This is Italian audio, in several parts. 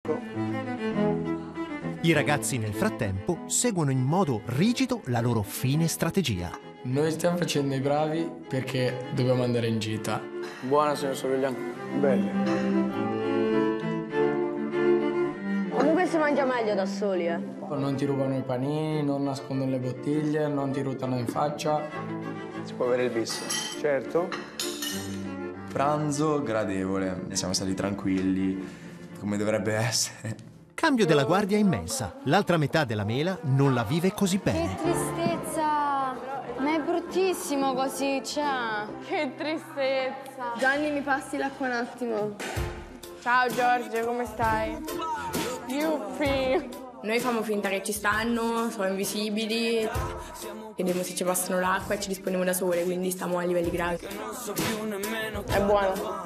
ecco. I ragazzi nel frattempo seguono in modo rigido la loro fine strategia. Noi stiamo facendo i bravi perché dobbiamo andare in gita. Buona, signor Sorvegliano. Belle. Comunque si mangia meglio da soli, eh. Non ti rubano i panini, non nascondono le bottiglie, non ti ruttano in faccia. Si può avere il bis. Certo. Pranzo gradevole, siamo stati tranquilli, come dovrebbe essere. Cambio della guardia in mensa. L'altra metà della mela non la vive così bene. Che tristezza! Ma è bruttissimo così, cioè. Che tristezza. Gianni, mi passi l'acqua un attimo. Ciao Giorgio, come stai? Yuppi. Noi facciamo finta che ci stanno, sono invisibili, vediamo se ci passano l'acqua e ci disponiamo da sole, quindi stiamo a livelli gravi. È buono.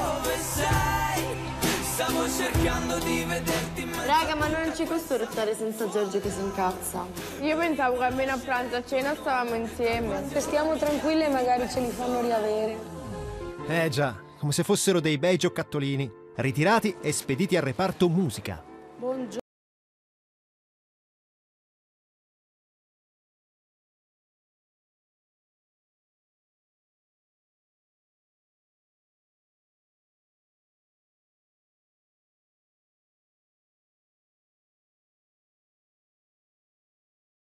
Raga, ma non ci costa restare senza Giorgio che si incazza. Io pensavo che almeno a pranzo, a cena stavamo insieme. Se stiamo tranquille magari ce li fanno riavere. Già, come se fossero dei bei giocattolini. Ritirati e spediti al reparto musica. Buongiorno.